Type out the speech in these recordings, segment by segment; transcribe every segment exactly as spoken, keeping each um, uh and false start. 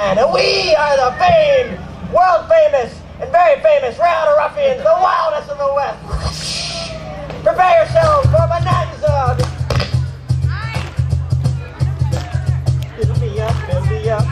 And we are the famed, world famous, and very famous Round of Ruffians, the wildest in the West. Prepare yourselves for Bonanza. Build me up, build me up.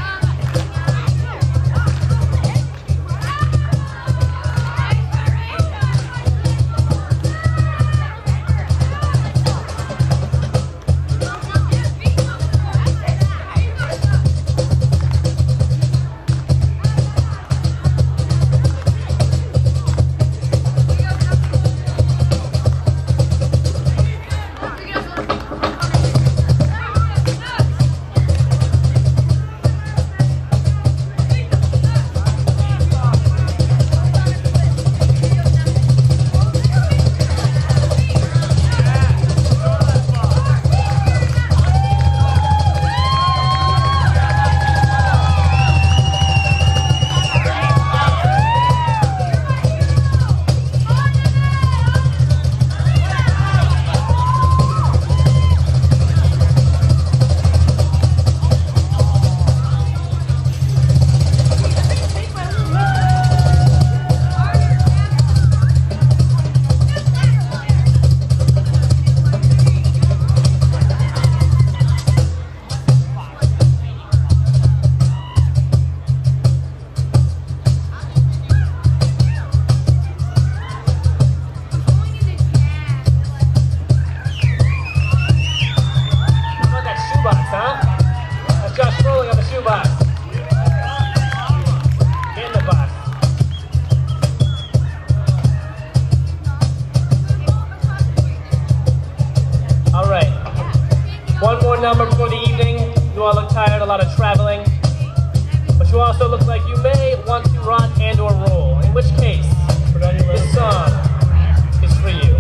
Number for the evening. You all look tired, a lot of traveling, but you also look like you may want to rock and or roll, in which case this song is for you.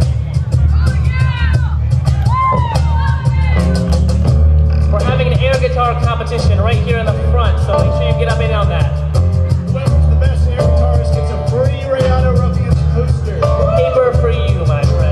We're having an air guitar competition right here in the front, so make sure you get up in on that. Whoever's the best air guitarist gets a free Round of Ruffians poster. Paper for you, my friend.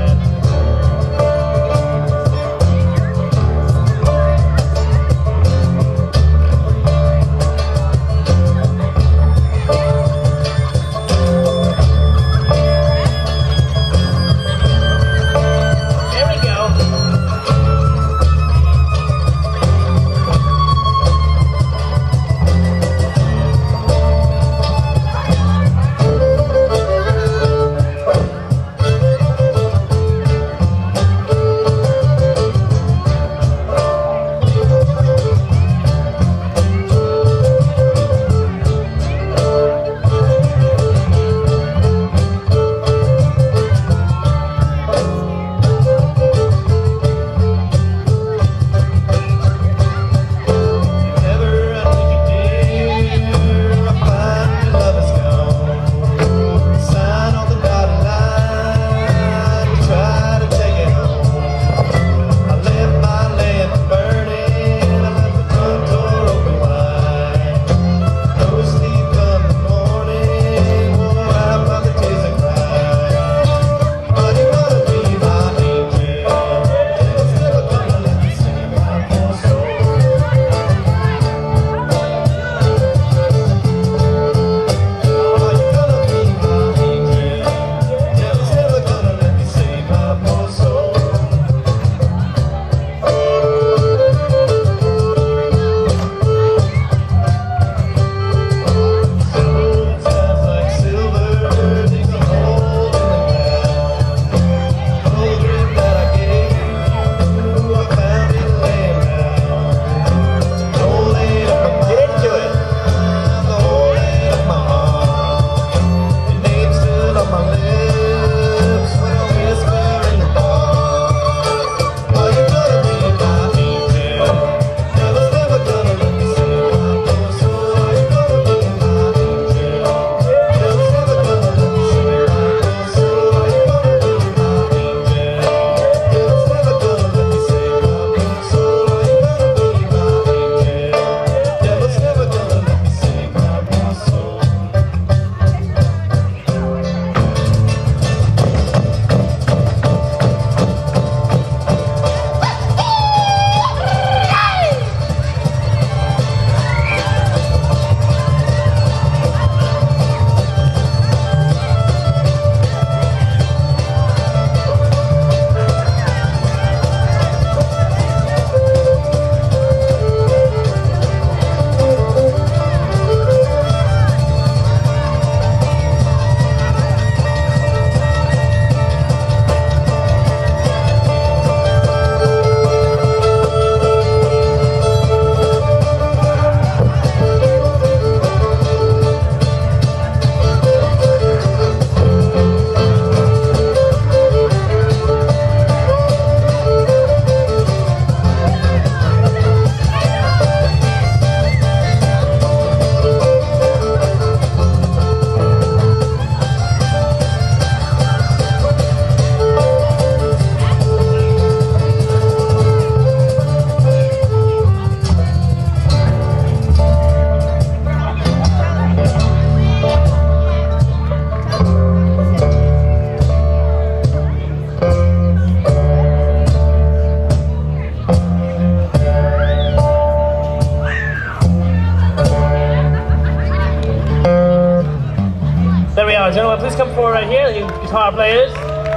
please come forward right here, you guitar players.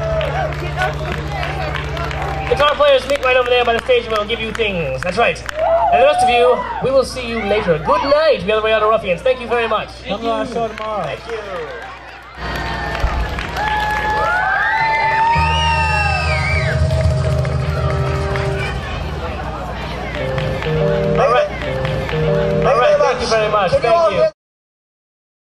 Guitar players, meet right over there by the stage and we'll give you things. That's right. And the rest of you, we will see you later. Good night, the other way out of Ruffians. Thank you very much. Come to our show tomorrow. Thank you.